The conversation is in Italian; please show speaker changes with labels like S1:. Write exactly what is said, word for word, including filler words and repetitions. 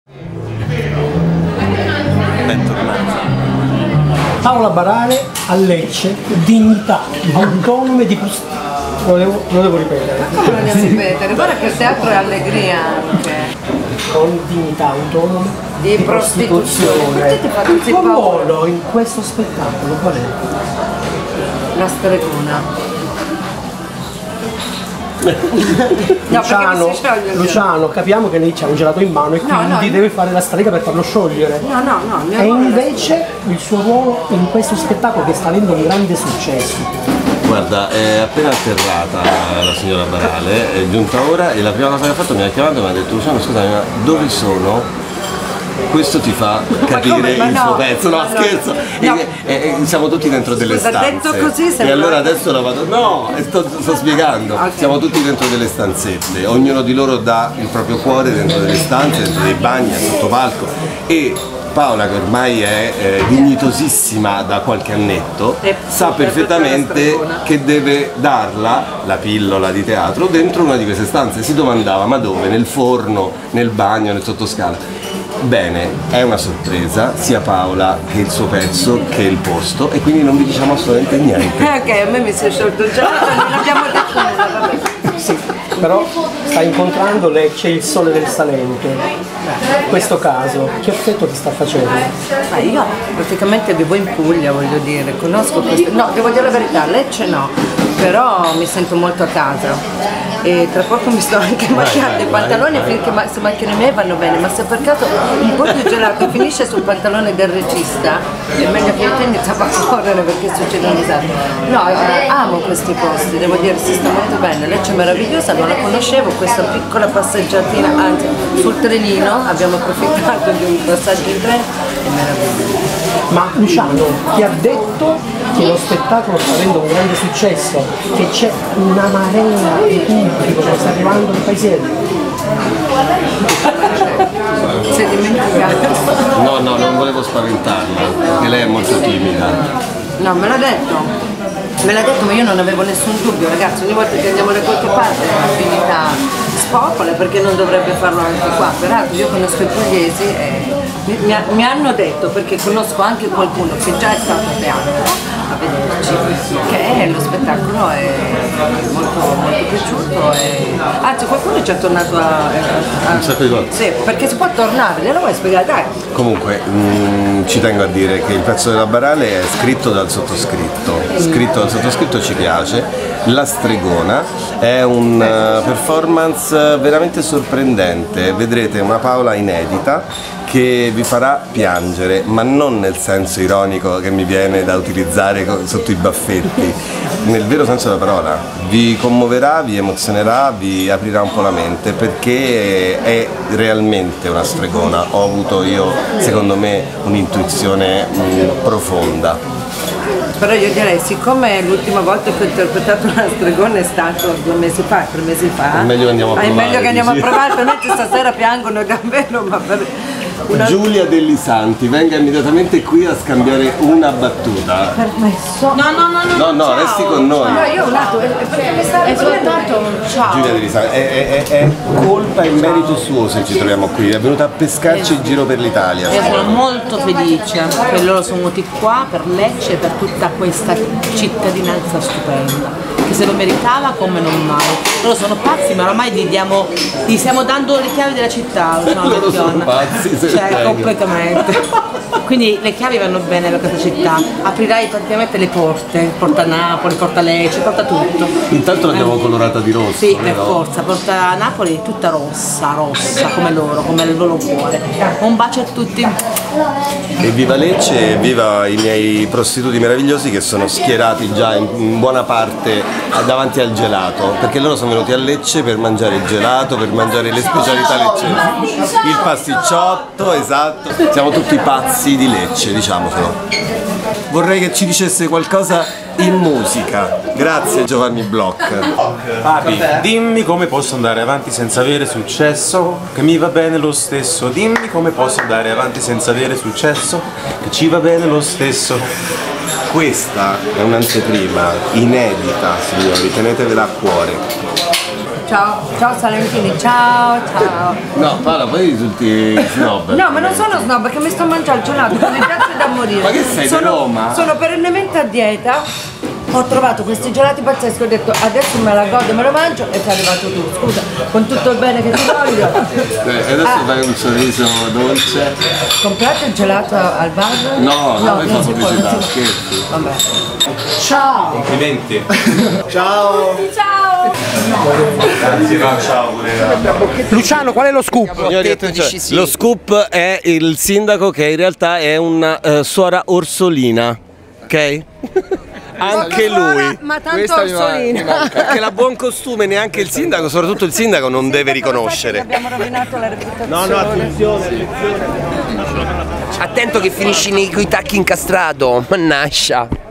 S1: Bentornati.
S2: Paola Barale a Lecce, dignità autonome di prostituzione. Lo devo, lo devo ripetere.
S3: Ma come lo devo ripetere? Guarda che il teatro è allegria anche.
S2: Con dignità autonome
S3: di, di prostituzione. prostituzione.
S2: Il tuo ruolo in questo spettacolo qual è?
S3: La stregona. No,
S2: Luciano, Luciano, capiamo che lei c'ha un gelato in mano e
S3: no,
S2: quindi
S3: no,
S2: deve fare la strega per farlo sciogliere.
S3: No, no, no.
S2: E invece il suo ruolo in questo spettacolo che sta avendo un grande successo.
S1: Guarda, è appena atterrata la signora Barale, è giunta ora e la prima cosa che ha fatto mi ha chiamato e mi ha detto: Luciano, scusami, ma dove sono? Questo ti fa capire il
S3: no,
S1: suo pezzo, no, no scherzo, no. E, e, e siamo tutti dentro delle
S3: Scusa,
S1: stanze
S3: detto così,
S1: e allora adesso la vado, no, sto, sto spiegando, okay. Siamo tutti dentro delle stanzette, ognuno di loro dà il proprio cuore dentro delle stanze, dentro dei bagni, a sottopalco e Paola, che ormai è eh, dignitosissima da qualche annetto, sa perfettamente che deve darla, la pillola di teatro, dentro una di queste stanze. Si domandava: ma dove? Nel forno, nel bagno, nel sottoscala? Bene, è una sorpresa, sia Paola che il suo pezzo che il posto, e quindi non vi diciamo assolutamente niente.
S3: Ok, a me mi si è sciolto il gelato, non abbiamo detto nulla, vabbè.
S2: Sì, però sta incontrando Lecce, il sole del Salento. In questo caso, che effetto ti sta facendo?
S3: Ma io praticamente vivo in Puglia, voglio dire, conosco questo. No, devo dire la verità, Lecce no, però mi sento molto a casa. E tra poco mi sto anche macchiando i pantaloni, finché ma se macchiano i miei vanno bene, ma se per caso un po' di gelato finisce sul pantalone del regista, è meglio che io te iniziamo a correre perché succede un disastro. No, eh, amo questi posti, devo dire, si sta molto bene. Lecce è meravigliosa, non la conoscevo, questa piccola passeggiatina, anzi sul trenino abbiamo approfittato di un passaggio in treno, è meraviglioso.
S2: Ma Luciano ti ha detto che lo spettacolo sta avendo un grande successo, che c'è una marea di pubblico che sta arrivando al paesello.
S3: Si è dimenticato.
S1: No, no, non volevo spaventarla, perché lei è molto timida.
S3: No, me l'ha detto. Me l'ha detto, ma io non avevo nessun dubbio, ragazzi, ogni volta che andiamo da qualche parte l'affinità spopola, perché non dovrebbe farlo anche qua. Peraltro io conosco i pugliesi e mi, mi, mi hanno detto, perché conosco anche qualcuno che già è stato a teatro a vederci, che lo spettacolo è molto, molto piaciuto e anzi qualcuno ci è tornato a, a, a
S1: un sacco di volte.
S3: Sì, perché si può tornare, glielo vuoi spiegare? Dai.
S1: Comunque mh, ci tengo a dire che il pezzo della Barale è scritto dal sottoscritto, scritto dal sottoscritto ci piace. La stregona è un uh, performance veramente sorprendente, vedrete una Paola inedita che vi farà piangere, ma non nel senso ironico che mi viene da utilizzare sotto i baffetti, nel vero senso della parola. Vi commuoverà, vi emozionerà, vi aprirà un po' la mente, perché è realmente una stregona. Ho avuto io, secondo me, un'intuizione mh, profonda.
S3: Però io direi, siccome l'ultima volta che ho interpretato una stregona è stato due mesi fa, tre mesi fa,
S1: è meglio che andiamo a provare.
S3: È meglio che andiamo a provare, per me stasera piangono davvero, ma per una...
S1: Giulia Dellisanti, venga immediatamente qui a scambiare una battuta.
S3: Permesso?
S4: No, no, no, no.
S1: No, no,
S4: ciao.
S1: resti con noi.
S3: No, io un attimo, perché mi sta
S4: È soltanto un ciao.
S1: Giulia Dellisanti, è, è, è colpa e merito suo se ci troviamo qui, è venuta a pescarci in giro per l'Italia.
S4: Io sono molto felice che loro sono venuti qua per Lecce e per tutta questa cittadinanza stupenda, che se lo meritava come non mai. Loro sono pazzi, ma ormai gli, diamo, gli stiamo dando le chiavi della città.
S1: Loro sono pazzi, se
S4: cioè completamente. Quindi le chiavi vanno bene per questa città, aprirai praticamente le porte, porta Napoli, porta Lecce, porta tutto.
S1: Intanto l'abbiamo eh. colorata di rosso.
S4: Sì, per
S1: no?
S4: forza, porta Napoli è tutta rossa, rossa come loro, come il loro cuore. Un bacio a tutti.
S1: E viva Lecce e viva i miei prostituti meravigliosi che sono schierati già in, in buona parte davanti al gelato, perché loro sono venuti a Lecce per mangiare il gelato, per mangiare le specialità leccesi. Il pasticciotto, esatto. Siamo tutti pazzi di Lecce, diciamocelo. Vorrei che ci dicesse qualcosa in musica. Grazie Giovanni Bloch.
S5: Papi, dimmi come posso andare avanti senza avere successo, che mi va bene lo stesso. Dimmi come posso andare avanti senza avere successo, che ci va bene lo stesso.
S1: Questa è un'anteprima inedita, signori, tenetevela a cuore.
S3: ciao, ciao Salentini, ciao, ciao.
S1: No, Paola, poi risulti snob.
S3: No, ma non sono snob perché mi sto mangiando il gelato, mi piace da morire.
S1: Ma che sei, di
S3: sono,
S1: Roma?
S3: Sono perennemente a dieta. Ho trovato questi gelati pazzeschi, ho detto adesso me la godo, me lo mangio e ti è arrivato tu, scusa, con tutto il bene che ti voglio.
S1: E adesso
S3: Ah.
S1: fai un sorriso dolce.
S3: Comprate il gelato al bar?
S1: No, no, poi fa
S3: non si può,
S1: pubblicità,
S3: non si può.
S1: scherzi.
S3: Vabbè.
S2: Ciao!
S5: Complimenti.
S1: Ciao!
S3: Ciao!
S5: Grazie, no, ciao pure.
S2: Luciano, qual è lo scoop?
S1: Signori, attenzione, lo scoop è il sindaco che in realtà è una eh, suora orsolina, ok? Anche lui.
S3: Ma tanto orsolina.
S1: Perché la buon costume neanche il sindaco, soprattutto il sindaco, non deve riconoscere.
S3: Abbiamo rovinato la reputazione.
S1: No, no, attenzione, attenzione.
S6: Attento che finisci nei, coi tacchi incastrato, mannaggia.